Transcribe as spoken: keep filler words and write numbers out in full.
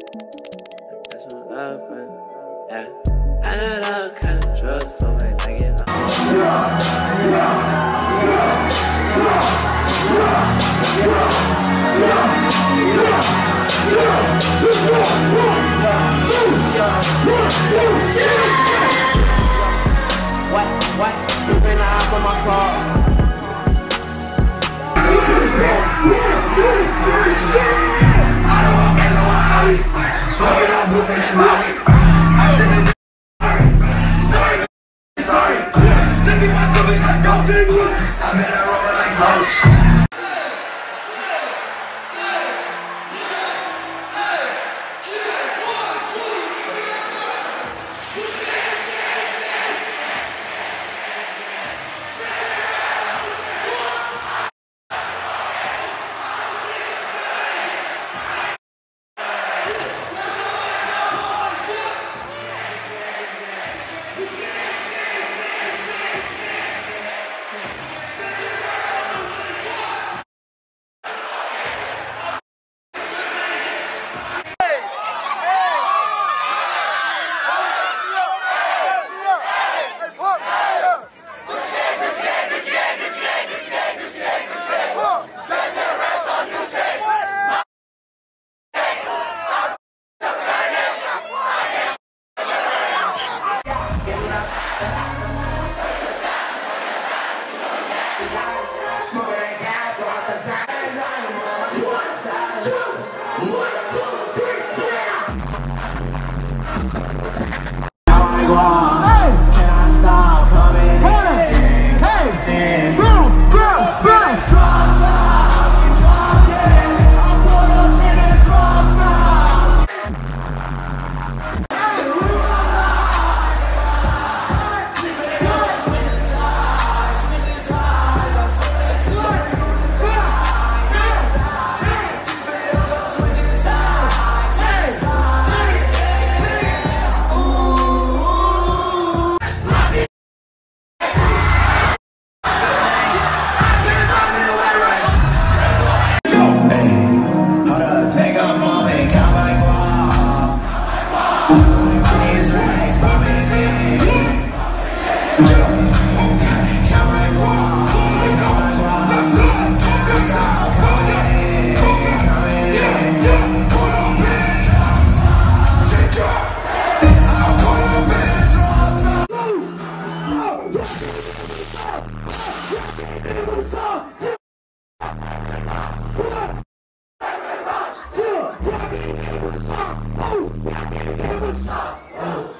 Got some love, but yeah. I got all kind of drugs for my nigga. What, what, you finna hop on my car? I don't want to know how we smoking on booth and that's Molly. Sorry, sorry. Let me my feelings, I don't do it. I'm in a rover like sorry. Oh,